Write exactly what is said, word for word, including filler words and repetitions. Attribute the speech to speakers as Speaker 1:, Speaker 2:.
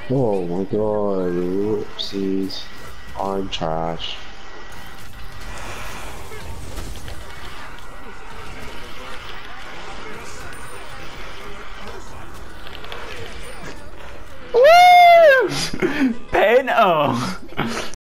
Speaker 1: Oh my god, whoopsies. I'm trash.
Speaker 2: Woo! Pain. Oh.